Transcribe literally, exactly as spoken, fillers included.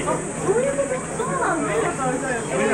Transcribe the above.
そういうこと、そうなんだ。